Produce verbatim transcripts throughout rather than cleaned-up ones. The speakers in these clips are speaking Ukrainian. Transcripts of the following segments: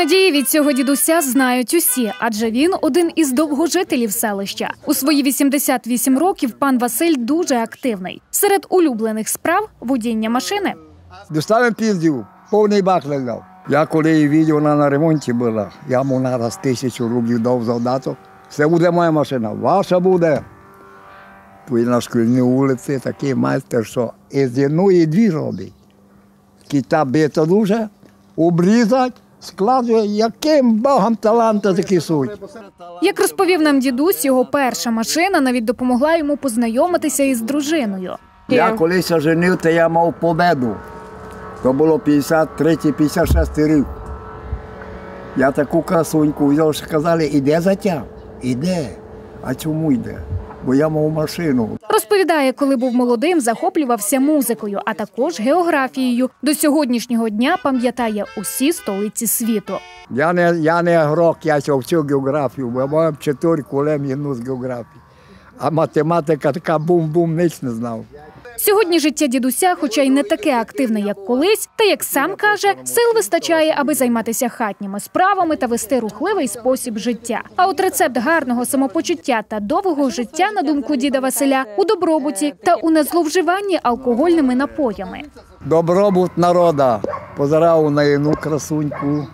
надії від цього дідуся знають усі, адже він один із довгожителів селища. У свої вісімдесят вісім років пан Василь дуже активний. Серед улюблених справ – водіння машини. Доставив піздів, повний бак лежав. Я коли її бачив, вона на ремонті була, я йому нараз тисячу рублів дав завдаток. Це буде моя машина, ваша буде. Тут на шкільній вулиці такий майстер, що із одної дві робить. Кита бити дуже, обрізать, складує, яким богом таланта такі суть. Як розповів нам дідусь, його перша машина навіть допомогла йому познайомитися із дружиною. Я колись женив, то я мав победу. То було п'ятдесят третій - п'ятдесят шостий рік. Я таку красуньку взяв, що казали, іде затяг. Іде. А чому йде? Бо я мав машину. Розповідає, коли був молодим, захоплювався музикою, а також географією. До сьогоднішнього дня пам'ятає усі столиці світу. Я не, я не грок, я вчив географію, бо я мав чотири кулем одну з географії. А математика така бум-бум, ніч не знав. Сьогодні життя дідуся, хоча й не таке активне, як колись, та, як сам каже, сил вистачає, аби займатися хатніми справами та вести рухливий спосіб життя. А от рецепт гарного самопочуття та довгого життя, на думку діда Василя, у добробуті та у незловживанні алкогольними напоями. Добробут народа. Позирав на одну красуньку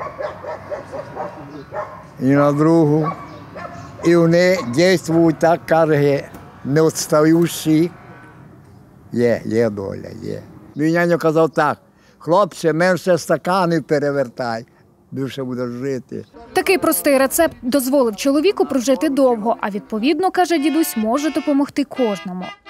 і на другу. І вони діють так, каже, неотстаючі. Є, є доля, є. Мій нянько казав так, хлопче, менше стакани перевертай, більше будеш жити. Такий простий рецепт дозволив чоловіку прожити довго, а відповідно, каже дідусь, може допомогти кожному.